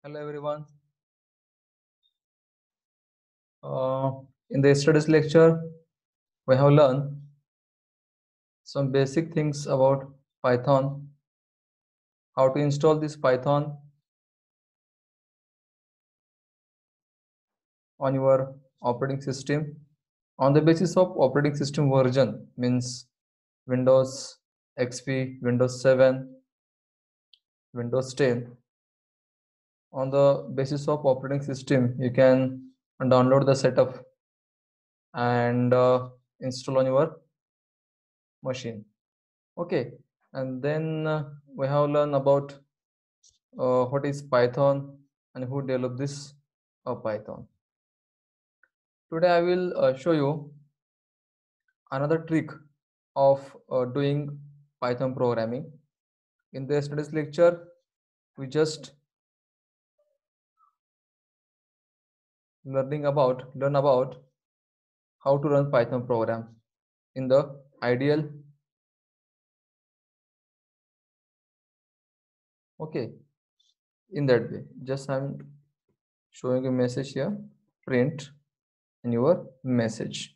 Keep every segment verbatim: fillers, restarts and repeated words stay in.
Hello everyone. Uh, in the yesterday's lecture, we have learned some basic things about Python, how to install this Python on your operating system on the basis of operating system version, means Windows X P, Windows seven, Windows ten. On the basis of operating system, you can download the setup and uh, install on your machine. Okay, and then uh, we have learned about uh, what is Python and who developed this uh, Python. Today I will uh, show you another trick of uh, doing Python programming. In the yesterday's lecture, we just learning about learn about how to run Python program in the ideal. Okay, in that way, just I'm showing a message here. Print in your message.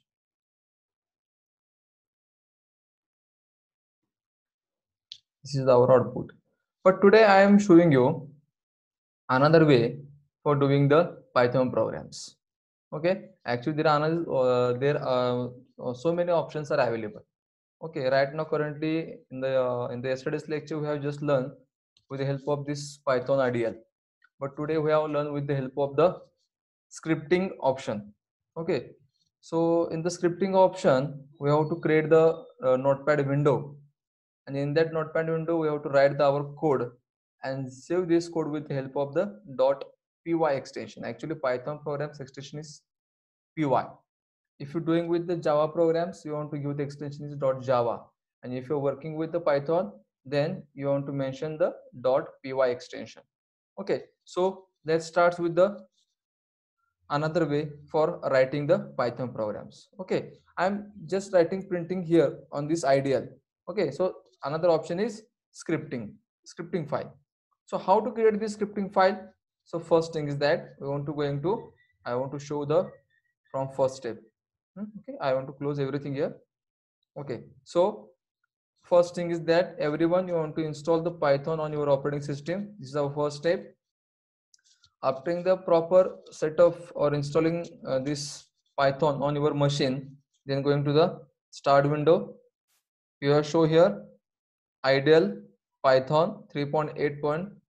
This is our output. But today I am showing you another way for doing the Python programs. Okay, actually there are another, uh, there are uh, so many options are available. Okay, right now currently in the uh, in the yesterday's lecture we have just learned with the help of this Python I D L, but today we have learned with the help of the scripting option. Okay, so in the scripting option we have to create the uh, notepad window, and in that notepad window we have to write the, our code and save this code with the help of the .py extension. Actually Python programs extension is py. If you're doing with the Java programs, you want to give the extension is .java, and if you're working with the Python, then you want to mention the .py extension. Okay, so let's start with the another way for writing the Python programs. Okay, I'm just writing printing here on this I D L. Okay, so another option is scripting, scripting file. So how to create this scripting file? So first thing is that we want to going to, I want to show the from first step. Okay, I want to close everything here. Okay, so first thing is that everyone, you want to install the Python on your operating system. This is our first step. Obtaining the proper set of or installing uh, this Python on your machine, then going to the start window. You have show here ideal Python three point eight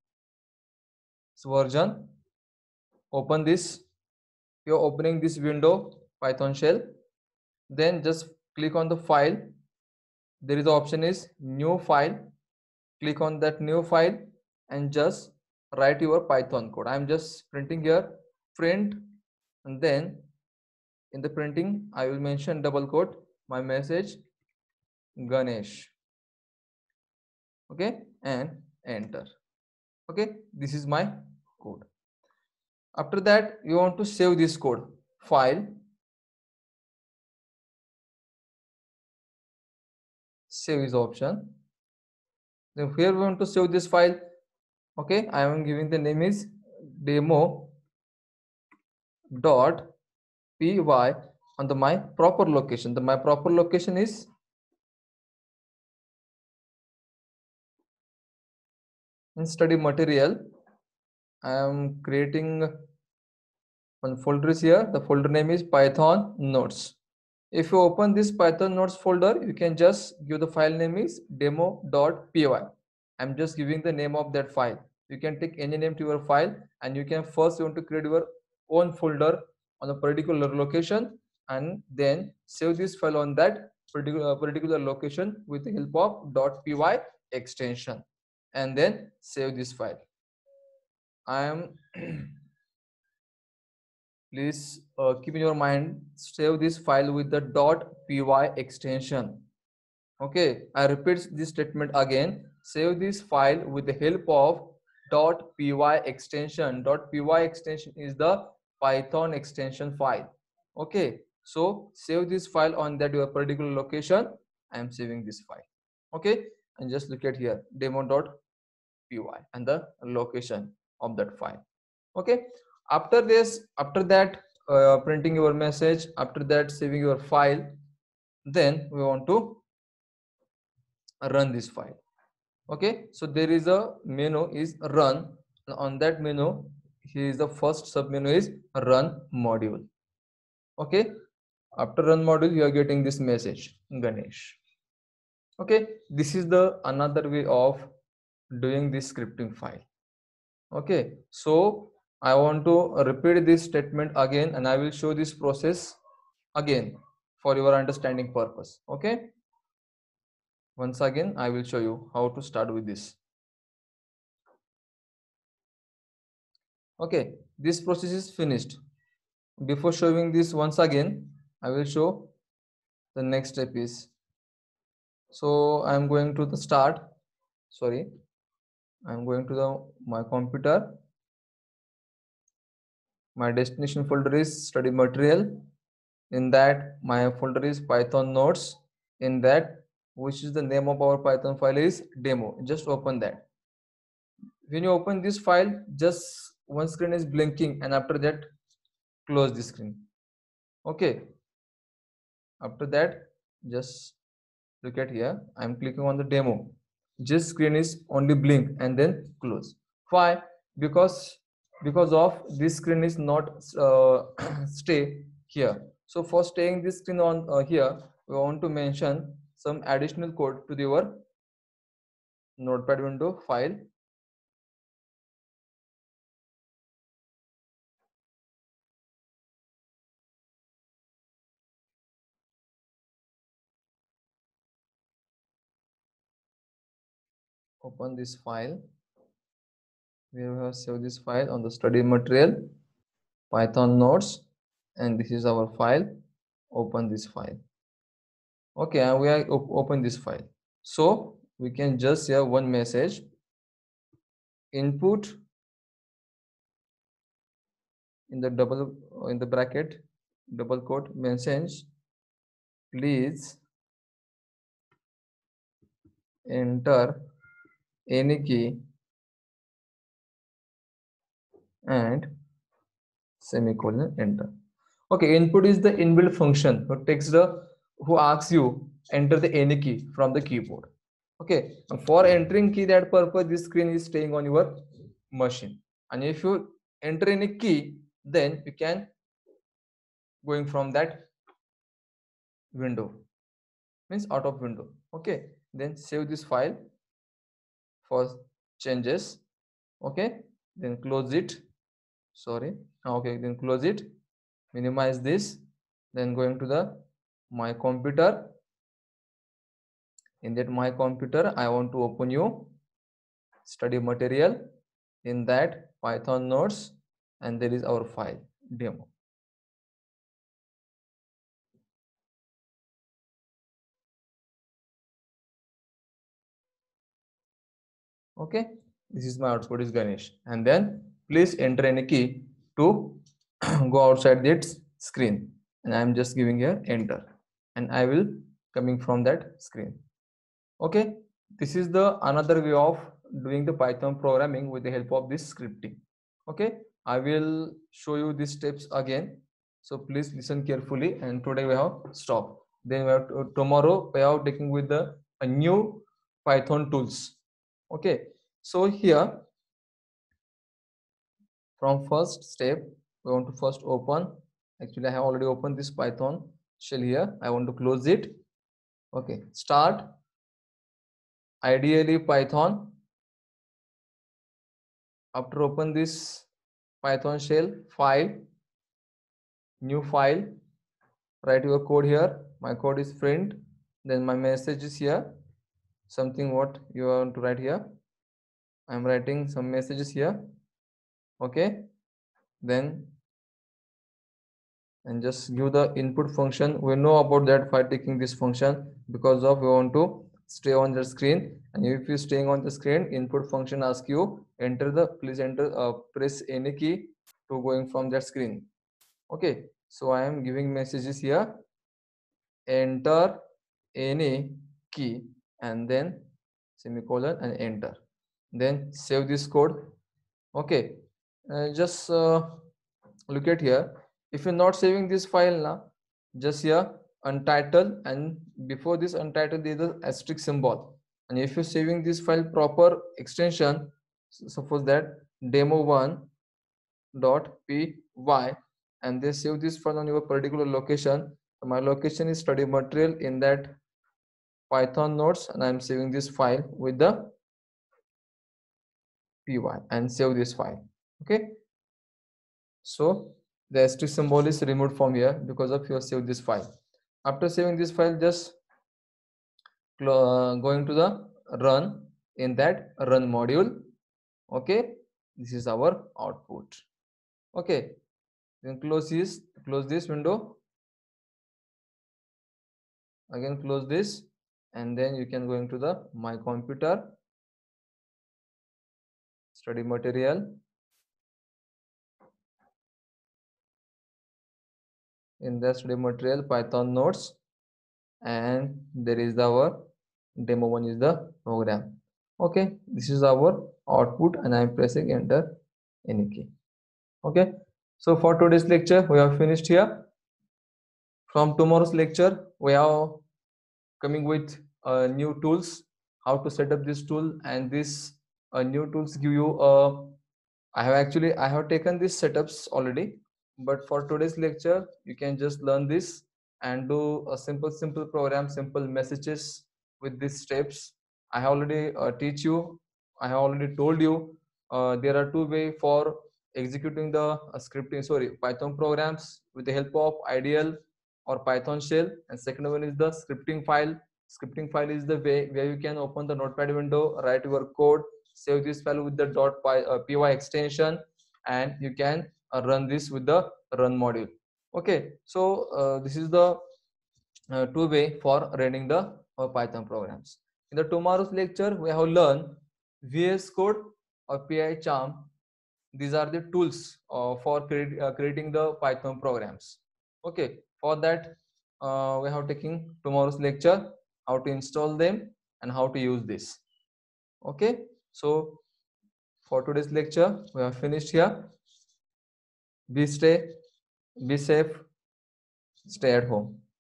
version. Open this. You're opening this window Python shell. Then just click on the file. There is the option is new file. Click on that new file and just write your Python code. I'm just printing here print, and then in the printing I will mention double quote my message Ganesh. Okay, and enter. Okay, this is my code. After that you want to save this code file, save is option. Then here we want to save this file. Okay, I am giving the name is demo dot py on the my proper location. The my proper location is in study material. I am creating one folder is here. The folder name is Python notes. If you open this Python notes folder, you can just give the file name is demo.py. I'm just giving the name of that file. You can take any name to your file, and you can first you want to create your own folder on a particular location, and then save this file on that particular particular location with the help of .py extension, and then save this file. I am please uh, keep in your mind, save this file with the .py extension. Okay, I repeat this statement again. Save this file with the help of .py extension. .py extension is the Python extension file. Okay, so save this file on that your particular location. I am saving this file. Okay, and just look at here demo.py and the location of that file. Okay, after this, after that uh, printing your message, after that saving your file, then we want to run this file. Okay, so there is a menu is run. On that menu, here is the first sub menu is run module. Okay, after run module you are getting this message, Ganesh. Okay, this is the another way of doing this scripting file. Okay, so I want to repeat this statement again, and I will show this process again for your understanding purpose. Okay, once again I will show you how to start with this. Okay, this process is finished. Before showing this once again, I will show the next step is, so I am going to the start, sorry, I am going to the my computer. My destination folder is study material. In that my folder is Python notes. In that, which is the name of our Python file is demo. Just open that. When you open this file, just one screen is blinking, and after that close the screen. Okay, after that just look at here, I'm clicking on the demo. Just screen is only blink and then close. Why? Because because of this screen is not uh, stay here. So for staying this screen on uh, here, we want to mention some additional code to your notepad window file. Open this file. We have saved this file on the study material Python notes, and this is our file. Open this file. Okay, and we are op open this file. So we can just have one message, input in the double in the bracket double quote message, please enter any key and semicolon enter. Okay, input is the inbuilt function who takes the who asks you enter the any key from the keyboard. Okay, for entering key, that purpose this screen is staying on your machine, and if you enter any key, then you can going from that window, means out of window. Okay, then save this file for changes. Okay, then close it, sorry. Okay, then close it, minimize this, then going to the my computer. In that my computer, I want to open you study material. In that Python notes, and there is our file demo. Okay, this is my output is Ganesh, and then please enter any key to go outside that screen, and I am just giving here enter, and I will coming from that screen. Okay, this is the another way of doing the Python programming with the help of this scripting. Okay, I will show you these steps again, so please listen carefully. And today we have stop, then we have to, tomorrow we are taking with the a new Python tools. Okay, so here from first step we want to first open, actually I have already opened this Python shell here, I want to close it. Okay, start ideally Python. After open this Python shell, file, new file, write your code here. My code is print, then my message is here, something what you want to write here. I am writing some messages here. Okay, then and just give the input function. We know about that by taking this function, because of we want to stay on the screen, and if you staying on the screen, input function asks you enter the please enter uh, press any key to going from that screen. Okay, so I am giving messages here, enter any key and then semicolon and enter, then save this code. Okay, uh, just uh, look at here. If you're not saving this file now, just here untitled, and before this untitled there is a asterisk symbol. And if you're saving this file proper extension, suppose that demo one dot py, and they save this file on your particular location. So my location is study material in that Python notes, and I'm saving this file with the py and save this file. Okay, so the asterisk symbol is removed from here because of your save this file. After saving this file, just uh, going to the run in that run module. Okay, this is our output. Okay, then close this, close this window, again close this, and then you can go into the my computer, study material, in the study material Python notes, and there is our demo one is the program. Okay, this is our output, and I am pressing enter any key. Okay, so for today's lecture we have finished here. From tomorrow's lecture we are coming with uh, new tools, how to set up this tool, and this uh, new tools give you a I have actually I have taken these setups already, but for today's lecture you can just learn this and do a simple simple program, simple messages with these steps. I have already uh, teach you. I have already told you uh, there are two way for executing the uh, scripting. Sorry, Python programs with the help of ideal or Python shell, and second one is the scripting file. Scripting file is the way where you can open the notepad window, write your code, save this file with the dot py, uh, py extension, and you can uh, run this with the run module. Okay, so uh, this is the uh, two way for running the uh, Python programs. In the tomorrow's lecture we have learned V S Code or PyCharm. These are the tools uh, for create, uh, creating the Python programs. Okay, for that uh, we have taken tomorrow's lecture, how to install them and how to use this. Okay, so for today's lecture we have finished here. Be stay, be safe, stay at home.